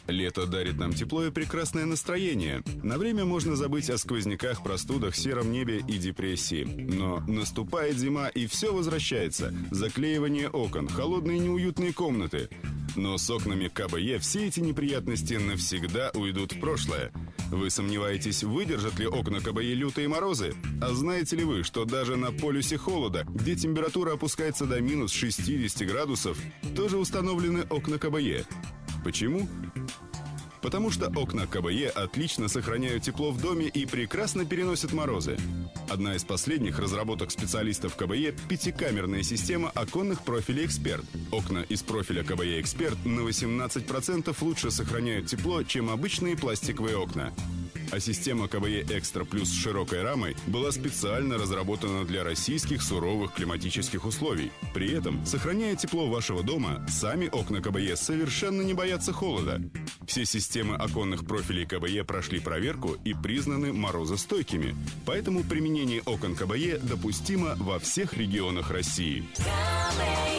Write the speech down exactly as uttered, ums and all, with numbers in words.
Лето дарит нам тепло и прекрасное настроение. На время можно забыть о сквозняках, простудах, сером небе и депрессии. Но наступает зима, и все возвращается. Заклеивание окон, холодные неуютные комнаты. Но с окнами КБЕ все эти неприятности навсегда уйдут в прошлое. Вы сомневаетесь, выдержат ли окна КБЕ лютые морозы? А знаете ли вы, что даже на полюсе холода, где температура опускается до минус шестьдесят градусов, тоже установлены окна КБЕ? Почему? Потому что окна КБЕ отлично сохраняют тепло в доме и прекрасно переносят морозы. Одна из последних разработок специалистов КБЕ – пятикамерная система оконных профилей «Эксперт». Окна из профиля КБЕ «Эксперт» на восемнадцать процентов лучше сохраняют тепло, чем обычные пластиковые окна. А система КБЕ «Экстра Плюс» с широкой рамой была специально разработана для российских суровых климатических условий. При этом, сохраняя тепло вашего дома, сами окна КБЕ совершенно не боятся холода. Все системы оконных профилей КБЕ прошли проверку и признаны морозостойкими. Поэтому применение окон КБЕ допустимо во всех регионах России.